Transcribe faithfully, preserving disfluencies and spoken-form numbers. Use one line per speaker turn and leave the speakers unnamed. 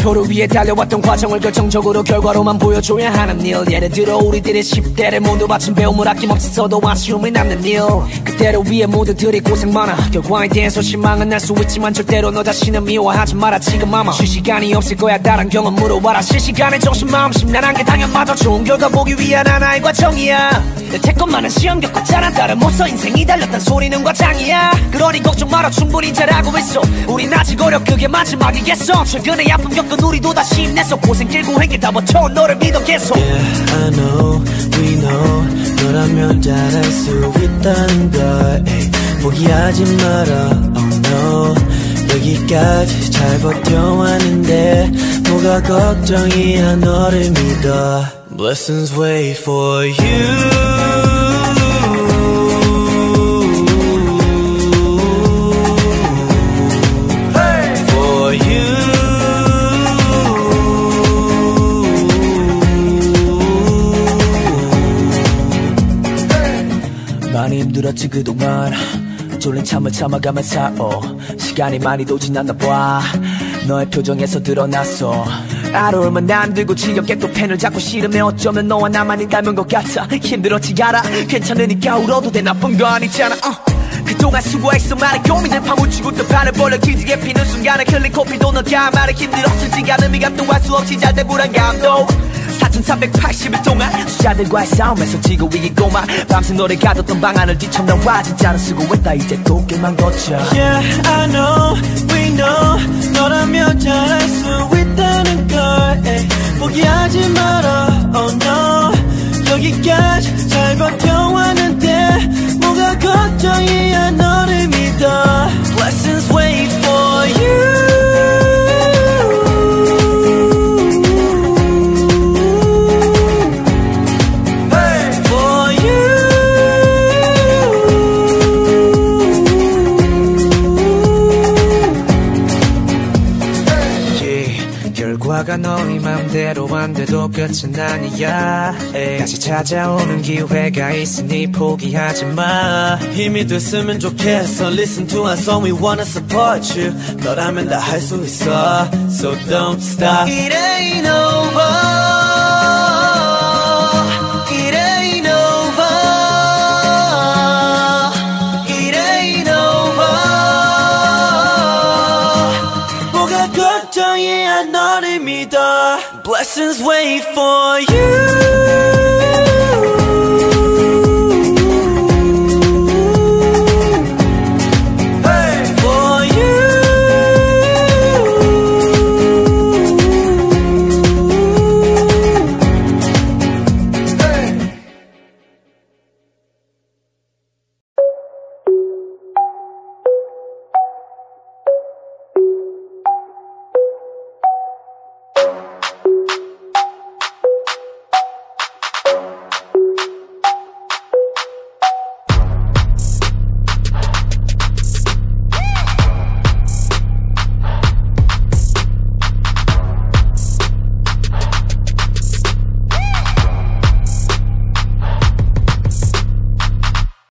목표를 위해 달려왔던 과정을 결정적으로 결과로만 보여줘야 하는 일. 예를 들어 우리들의 십 대를 모두 바친 배움을 아낌없이 써도 아쉬움이 남는 일. 그대를 위해 모두들이 고생 많아. 결과에 대해서 실망은 날 수 있지만 절대로 너 자신을 미워하지 마라. 지금 아마 쉴 시간이 없을 거야. 다른 경험으로 와라. 실시간에 정신 마음 심란한 게 당연마저 좋은 결과 보기 위한 하나의 과정이야. 여태 것만은 시험 겪었잖아. 다른 못써 인생이 달렸단 소리는 과장이야. 그러니 걱정 마라. 충분히 잘하고 있어. 우린 아직 어려 그게 마지막이겠어. 최근에 아픔 겪은 우리도 다시 힘내서 고생 길고 행길 다 버텨 너를 믿어 계속.
Yeah, I know, we know 너라면 잘할 수 있다는 걸. 에이, 포기하지 마라. Oh no, 여기까지 잘 버텨왔는데 뭐가 걱정이야. 너를 믿어. Blessings wait for you. 많이 힘들었지 그동안. 졸린 잠을 참아가면 살어. 시간이 많이도 지났나 봐. 너의 표정에서 드러났어. 아로울만 안 들고 지겹게 또 펜을 잡고 싫으면 어쩌면 너와 나만이 닮은 것 같아. 힘들었지 알아. 괜찮으니까 울어도 돼. 나쁜 거 아니잖아. uh. 그동안 수고했어. 많은 고민을 파묻히고 또 발을 벌려 기지개 피는 순간에 흘린 코피도 너가 말해 힘들었을지 않은 미감도 할 수 없이 잘 된 불안감도. 사천삼백팔십 일 동안 수자들과의 싸움에서 지고 이기고만 밤새 노래 가뒀던 방안을 뒤쳐나와 진짜로 수고했다. 이제 또 길만 걷자. Yeah, I know, we know 너라면 잘할 수 있다는 걸. 에이, 포기하지 마라. Oh no, 여기까지 잘 버텨왔는데 뭐가 걱정이야. 너를 믿어. Blessings wait for you. 결과가 너희 맘대로 안 돼도 끝은 아니야. 에이, 다시 찾아오는 기회가 있으니 포기하지 마. 힘이 됐으면 좋겠어. Listen to our song, we wanna support you. 너라면 다 할 수 있어. So don't stop. It ain't over. It ain't over. It ain't over. 뭐가 걱정이야. 너를 믿어. Blessings wait for you.